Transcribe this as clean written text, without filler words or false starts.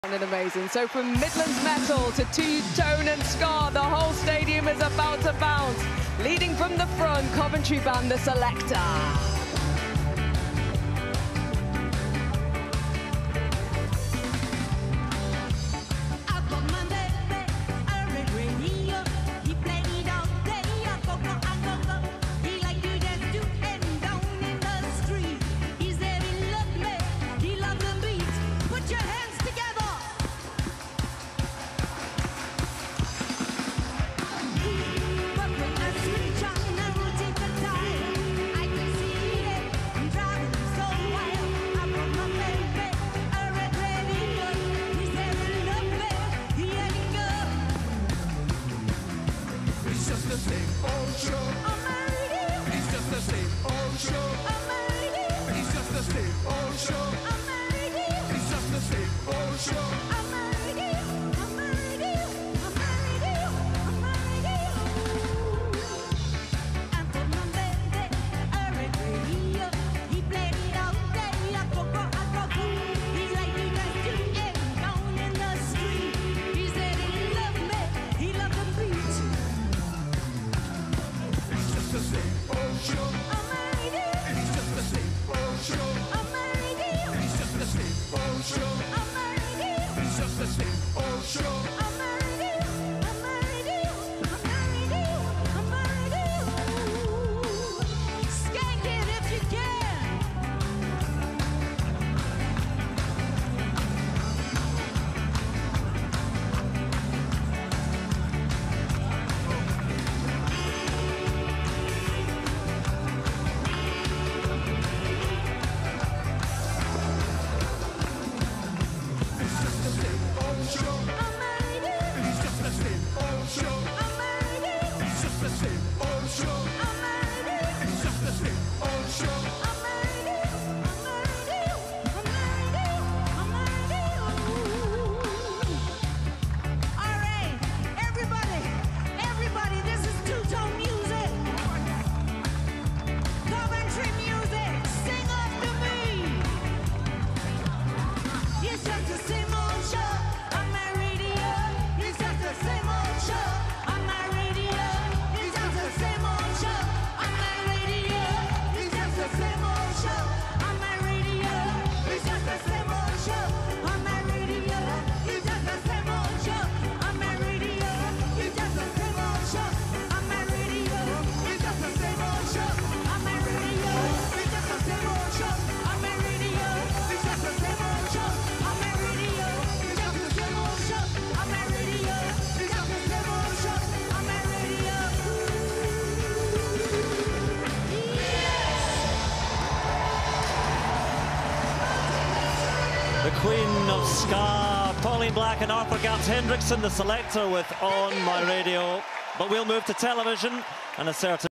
And amazing. So from Midlands Metal to Two-Tone and Ska, the whole stadium is about to bounce. Leading from the front, Coventry band The Selector. The same old show. It's just the same old show. It's just the same old show. It's just the same old show. The Queen of Ska, Pauline Black and Arthur Gams Hendrickson, The Selector with On My Radio. But we'll move to television and a certain